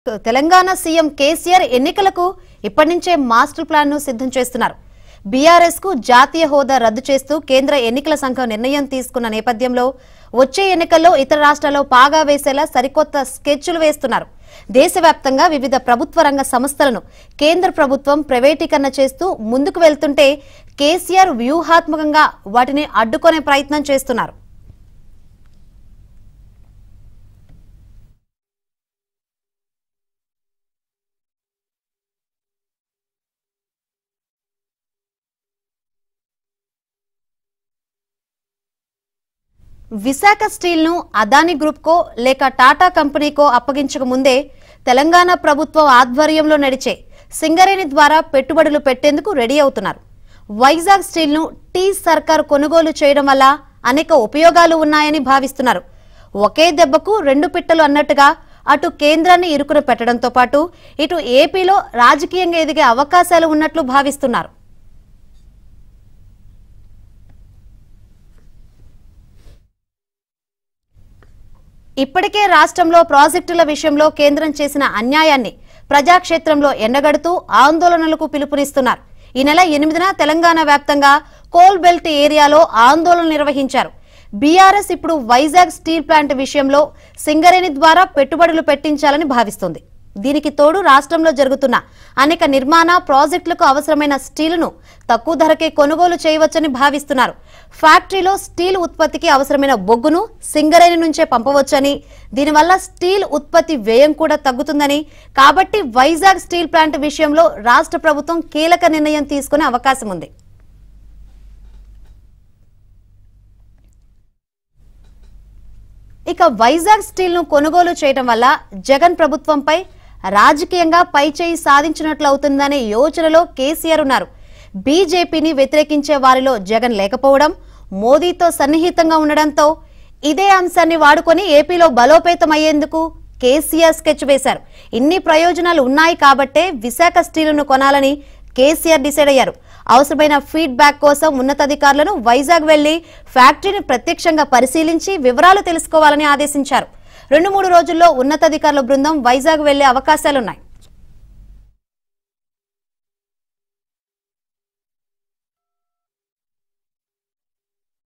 Telangana CM KCR ఎన్నికలకు ఇప్పటినుంచే master plan ను సిద్ధం చేస్తున్నారు. బీఆర్ఎస్ కు జాతీయ హోదా రద్దు చేస్తూ కేంద్ర ఎన్నికల సంఘం నిర్ణయం తీసుకున్న నేపథ్యంలో వచ్చే ఎన్నికల్లో ఇతర రాష్ట్రాల్లో పాగా వేసేలా సరికొత్త స్కెచ్లు వేస్తున్నారు. దేశవ్యాప్తంగా వివిధ ప్రభుత్వ రంగ సంస్థలను కేంద్ర ప్రభుత్వం ప్రైవేటీకరణ చేస్తూ ముందుకు వెళ్తుంటే కేసీఆర్ వ్యూహాత్మకంగా వాటిని అడ్డుకునే ప్రయత్నం చేస్తున్నారు. విశాఖ స్టీల్ ను అదానీ గ్రూప్ కో లేక టాటా కంపెనీకో అప్పగించక ముందే తెలంగాణ ప్రభుత్వం ఆధ్వర్యంలో నడిచే సింగరేణి ద్వారా పెట్టుబడులు పెట్టేందుకు రెడీ అవుతున్నారు. వైజాగ్ స్టీల్ ను టీ సర్కార్ కొనుగోలు చేయడం వల్ల అనేక ఉపయోగాలు ఉన్నాయని భావిస్తున్నారు. ఒకే దెబ్బకు రెండు పిట్టలు అన్నట్టుగా అటు కేంద్రాన్ని ఇరుకున పెట్టడంతో పాటు ఇటు ఏపీలో రాజకీయంగా ఎదిగే అవకాశాలు ఉన్నట్లు భావిస్తున్నారు. ఇప్పటికే రాష్ట్రంలో ప్రాజెక్టుల విషయంలో కేంద్రం చేసిన అన్యాయాన్ని ప్రజాక్షేత్రంలో ఎండగడుతూ ఆందోళనలకు పిలుపునిస్తున్నారు. ఈ నెల 8న తెలంగాణ వ్యాప్తంగా కోల్ బెల్ట్ ఏరియాలో ఆందోళనలు నిర్వహించారు. బీఆర్ఎస్ ఇప్పుడు వైజాగ్ స్టీల్ ప్లాంట్ విషయంలో సింగరేణి ద్వారా పెట్టుబడులు పెట్టించాలని భావిస్తోంది. దీనికి తోడు రాష్ట్రంలో జరుగుతున్న అనేక నిర్మాణ ప్రాజెక్టులకు అవసరమైన స్టీలును తక్కువ ధరకే కొనుగోలు చేయవచ్చని భావిస్తున్నారు. ఫ్యాక్టరీలో స్టీల్ ఉత్పత్తికి అవసరమైన బొగ్గును సింగరేణి నుంచే పంపవచ్చని, దీనివల్ల స్టీల్ ఉత్పత్తి వ్యయం కూడా తగ్గుతుందని, కాబట్టి వైజాగ్ స్టీల్ ప్లాంట్ విషయంలో రాష్ట్ర ప్రభుత్వం కీలక నిర్ణయం తీసుకునే అవకాశం ఉంది. ఇక వైజాగ్ స్టీల్ ను కొనుగోలు చేయడం వల్ల జగన్ ప్రభుత్వంపై రాజకీయంగా పైచేయి సాధించినట్లు అవుతుందనే యోచనలో కేసీఆర్ ఉన్నారు. బీజేపీని వ్యతిరేకించే వారిలో జగన్ లేకపోవడం, మోదీతో సన్నిహితంగా ఉండడంతో ఇదే అంశాన్ని వాడుకొని ఏపీలో బలోపేతం అయ్యేందుకు కేసీఆర్ స్కెచ్ వేశారు. ఇన్ని ప్రయోజనాలు ఉన్నాయి కాబట్టే విశాఖ స్టీలును కొనాలని కేసీఆర్ డిసైడ్ అయ్యారు. అవసరమైన ఫీడ్బ్యాక్ కోసం ఉన్నతాధికారులను వైజాగ్ వెళ్లి ఫ్యాక్టరీని ప్రత్యక్షంగా పరిశీలించి వివరాలు తెలుసుకోవాలని ఆదేశించారు. 2-3 రోజుల్లో ఉన్నతాధికారుల బృందం వైజాగ్ వెళ్లే అవకాశాలున్నాయి.